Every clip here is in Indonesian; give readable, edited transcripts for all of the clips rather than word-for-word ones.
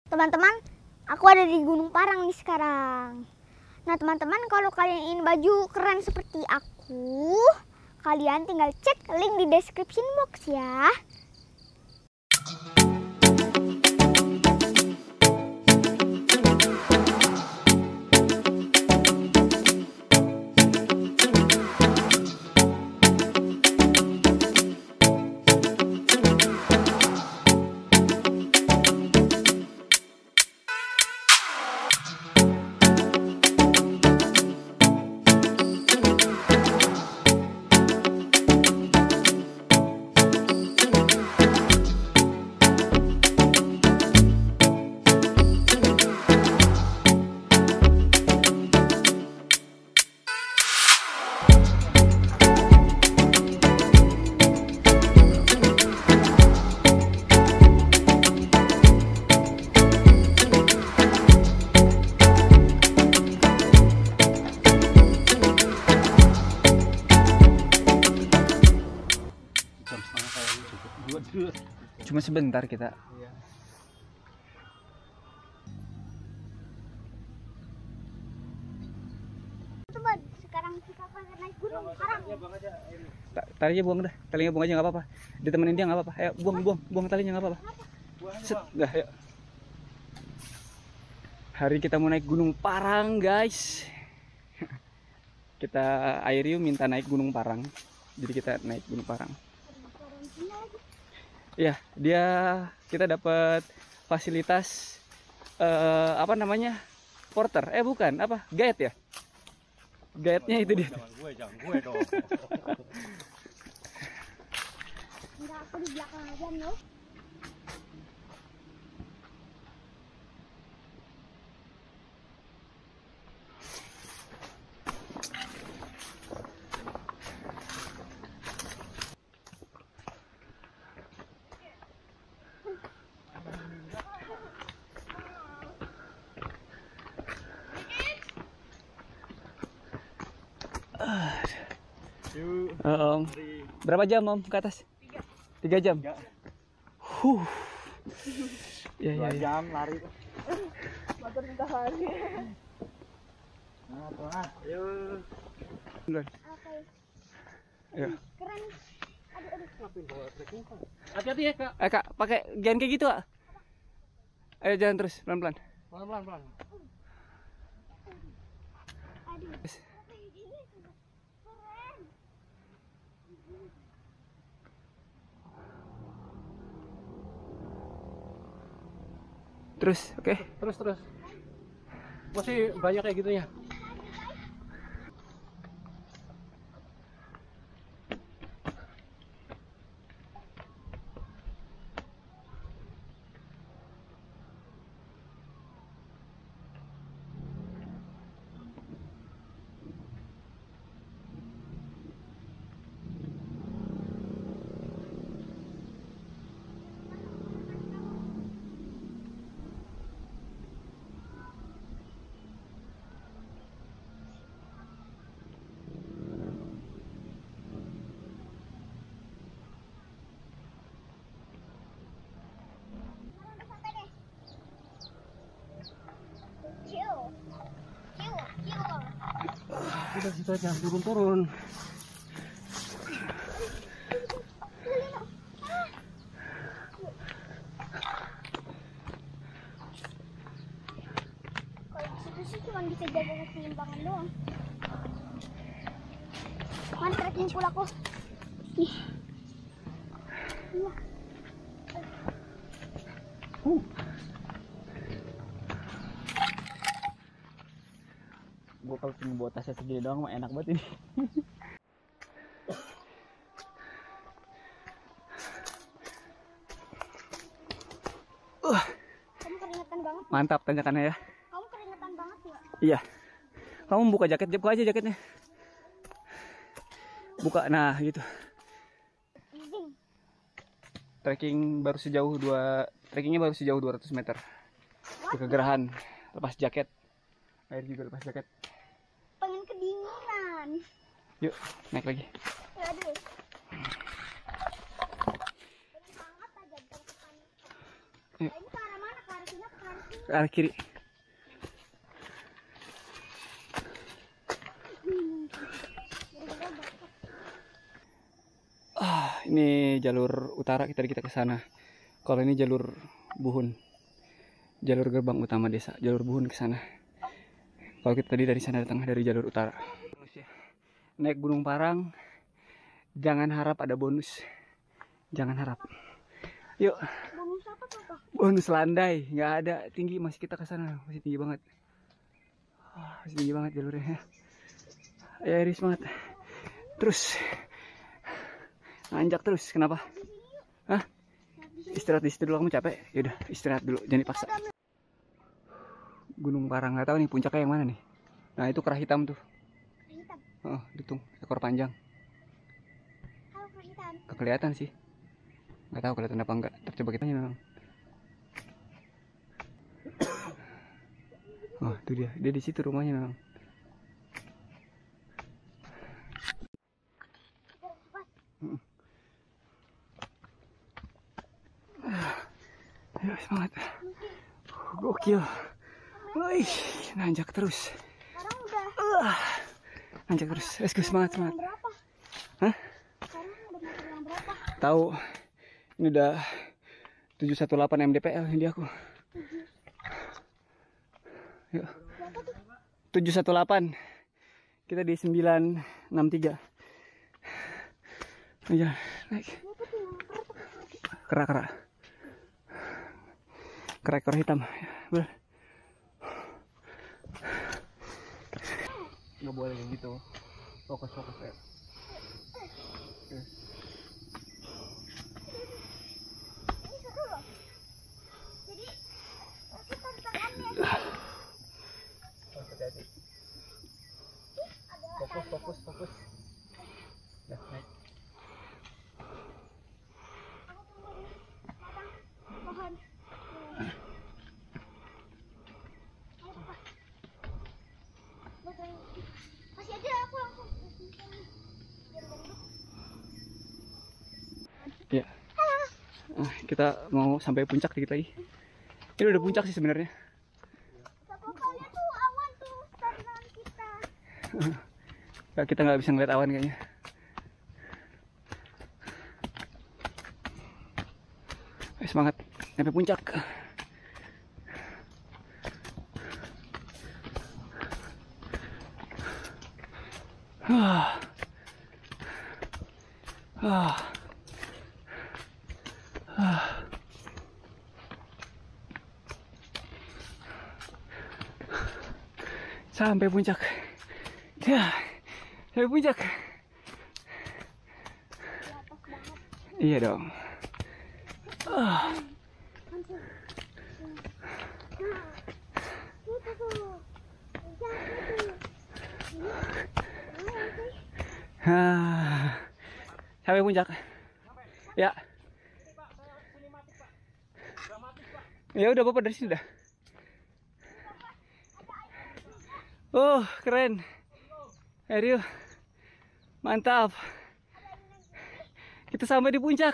Teman-teman, aku ada di Gunung Parang nih sekarang. Nah teman-teman, kalau kalian ingin baju keren seperti aku, kalian tinggal cek link di description box ya. Cuma sebentar kita. Coba sekarang kita akan naik Gunung Parang. Talinya buang dah, talinya buang aja nggak apa-apa. Ditemenin dia nggak apa-apa. Ayo buang talinya nggak apa-apa. Set, dah ayo. Hari kita mau naik Gunung Parang guys. Kita Airiu minta naik Gunung Parang, jadi kita naik Gunung Parang. Iya, kita dapat fasilitas apa namanya? Porter. Bukan, apa? Guide ya? Guide-nya itu dia. Jangan gue dong. Enggak, aku di belakang aja loh. Berapa jam Om ke atas? 3 jam. Ya, 2 jam lari. Motor minta lari. Nah, ayo. Oke. Ayo. Keren. Aduh. Hati-hati ya, Kak. Kak, pakai jangan kayak gitu, Kak. Ayo jalan terus, pelan-pelan. Pelan-pelan. Aduh. Terus, oke. Terus. Masih banyak kayak gitunya. Udah situ aja, turun. Kalau di situ sih cuma bisa jaga keseimbangan doang. Mana trekking pula aku. Nih. Iya. Gue kalau cuma bawa tasnya segini doang mah enak banget ini. Kamu keringetan banget. Mantap tanjakannya ya. Kamu keringetan banget ya. Iya. Kamu buka aja jaketnya. Buka, nah gitu. Izin. Trekkingnya baru sejauh 200 meter. Ke Gerahan. Lepas jaket. Air juga lepas jaket. Pengen kedinginan. Yuk, naik lagi. Aduh. Pengen hangat aja bukan kepanas. Yuk. Ini ke arah mana? Ke arah sini apa ke arah ke arah kiri. Ini jalur utara, kita ke sana. Kalau ini jalur Buhun, jalur gerbang utama desa, jalur Buhun ke sana. Kalau kita tadi dari sana datang dari jalur utara. Naik Gunung Parang, jangan harap ada bonus, jangan harap. Yuk. Bonus apa tuh? Bonus landai, nggak ada, tinggi, masih kita ke sana, masih tinggi banget. Masih tinggi banget jalurnya. Ayo Eri, semangat. Terus. Nanjak terus, kenapa? Hah? Istirahat di situ dulu, kamu capek? Yaudah, istirahat dulu, jangan dipaksa. Gunung Parang, nggak tahu nih puncaknya yang mana nih. Nah itu kerah hitam tuh. Hitam. Oh, hitung, ekor panjang. Kalau hitam. Kelihatan sih. Nggak tahu kelihatan apa enggak. Coba kita memang. Oh, itu dia. Dia di situ rumahnya memang. Ayo semangat. Gokil. Wih, nanjak terus. Sekarang udah. Nanjak terus. Let's go, semangat. Berapa? Hah? Sekarang udah meter yang berapa? Tahu. Ini udah 718 mdpl ini aku. Yuk. 718. Kita di 963. Ayo, naik. Kerak. Kerak ekor hitam. Boleh. Nggak boleh kayak gitu. Fokus ya. Fokus. Ya, naik. Pohon. Masih aja aku langsung. Ya. Kita mau sampai puncak dikit lagi. Ini udah puncak sih sebenarnya. Pokoknya tuh awan tuh stagnan kita. Kita nggak bisa ngeliat awan kayaknya. Semangat sampai puncak. Sampai puncak. Ya, sampai puncak. Iya dong. Sampai puncak. Ya. Ya udah Bapak dari sini dah. Oh, keren. Ayo. Mantap. Kita sampai di puncak.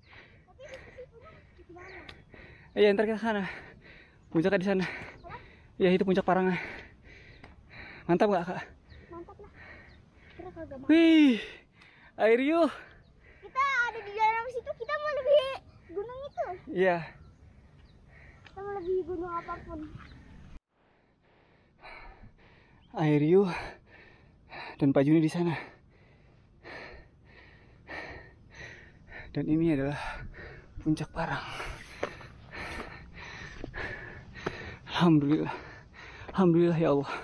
Iya, ntar kita ke sana. Puncaknya di sana. Ya, itu puncak Parang. Mantap nggak, Kak? Mantap lah. Kira kagak mau. Wih, air yuk. Kita ada di dalam situ, kita melebihi gunung itu. Iya. Kita melebihi gunung apapun. Air yuk. Dan Pak Juni di sana. Dan ini adalah puncak Parang. Alhamdulillah. Alhamdulillah ya Allah.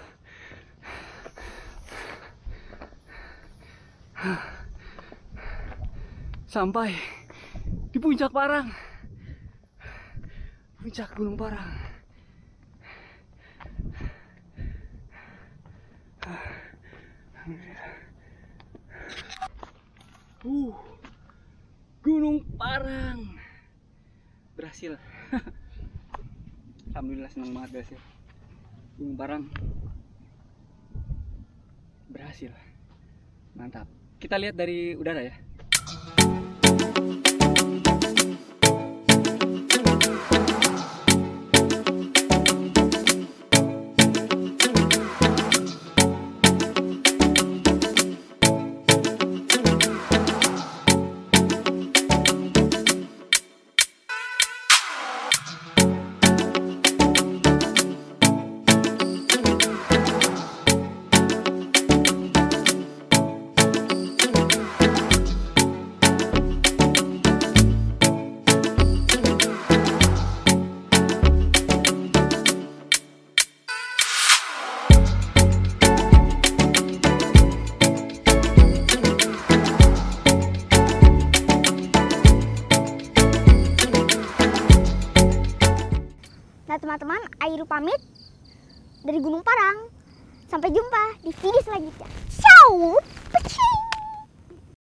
Sampai di puncak Parang. Puncak Gunung Parang. Gunung Parang berhasil. Alhamdulillah, senang banget berhasil. Gunung Parang berhasil. Mantap. Kita lihat dari udara ya. teman-teman, Airu pamit dari Gunung Parang. Sampai jumpa di video selanjutnya. Ciao. Peci.